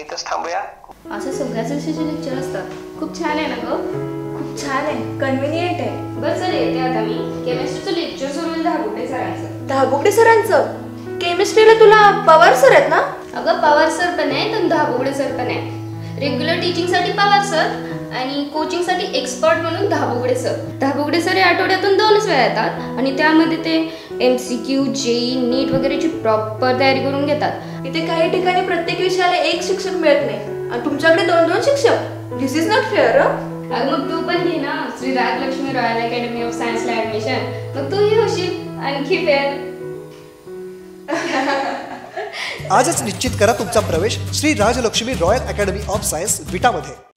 इथंच थांबूया. असं सगळ्याच विषयाचे लेक्चर असतात. खूप छान आहे ना ग. खूप छान आहे, कन्व्हिनियंट आहे. बरं सर येते आता मी. केमिस्ट्रीचं लेक्चर सुरू होईल धाबुटे सरांचं. धाबुगडे सरांचं? केमिस्ट्रीला तुला पवार सर आहेत ना? अगं पवार सर पण आहे तर धाबुगडे सर पण आहे. रेग्युलर टीचिंगसाठी पवार सर आणि कोचिंगसाठी एक्सपर्ट म्हणून धाबुगडे सर. धाबुगडे सर हे आठवड्यातून 2च वेळा येतात आणि त्यामध्ये ते MCQ, JEE, नीट वगैरेची प्रॉपर तयारी करून घेतात. इथे काही ठिकाणी प्रत्येक विषयाला एक शिक्षक मिळत नाही आणि तुमच्याकडे 2-2 शिक्षक. This is not fair. अगं मग तू पण घे ना Shri Rajlakshmi Royal Academy of सायन्सला ऍडमिशन. मग तूही होशील आणखी फेअर. आजच निश्चित करा तुमचा प्रवेश Shri Rajlakshmi Royal Academy of Science विटामध्ये.